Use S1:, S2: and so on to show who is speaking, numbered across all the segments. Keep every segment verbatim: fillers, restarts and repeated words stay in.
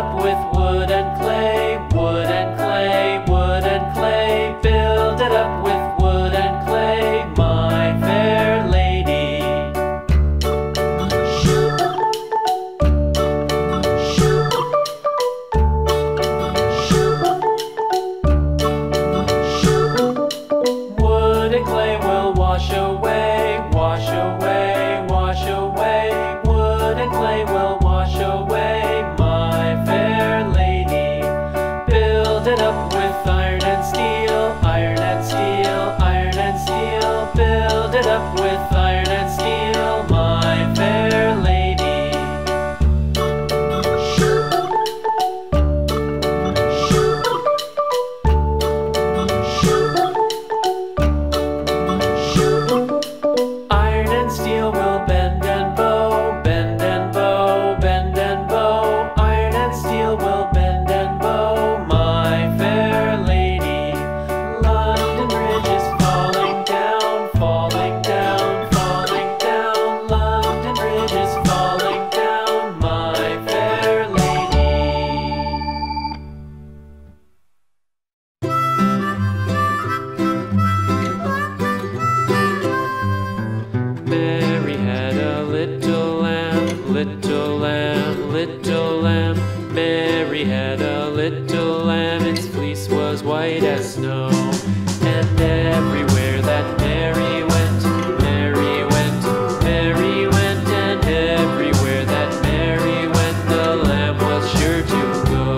S1: up with wood and clay, wood and clay, wood and clay. Build it up with wood and clay, my fair lady. Wood and clay will wash away, wash away, wash away. Wood and clay will wash away, my fair lady. Build it up with iron and steel, iron and steel, iron and steel. Build it up with iron and steel, my fair lady. Iron and steel will bend and bow, bend and bow, bend and bow. Iron and steel will bend and bow, my fair lady. London Bridge is falling down, falling down, falling down. London Bridge is falling down, my fair lady. Mary had a little lamb, little lamb, little lamb. Mary had a little lamb, its fleece was white as snow. And everywhere that Mary went, Mary went, Mary went. And everywhere that Mary went, the lamb was sure to go.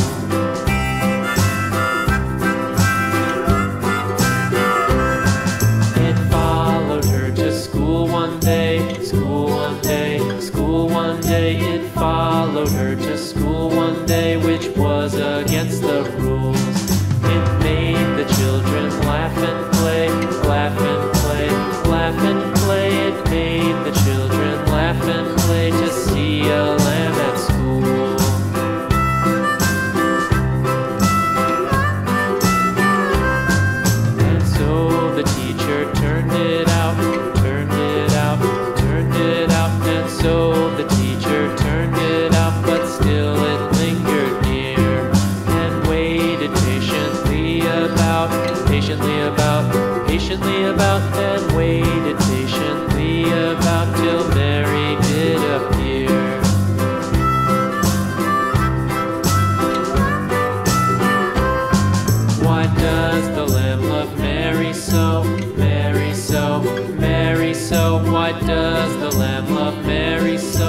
S1: It followed her to school one day, school one day, school one day. It followed her to school one day, which was against the rules. It made the children laugh and play, laugh and play, laugh and play. It made the children laugh and play to see a lamb at school. And so the teacher turned it out, turned it out, turned it out. And so the teacher turned it out, but still it lingered near and waited patiently about, patiently about, patiently about, and waited patiently about till Mary did appear. Why does the lamb love Mary so, Mary so, Mary so? Why does the lamb love Mary so?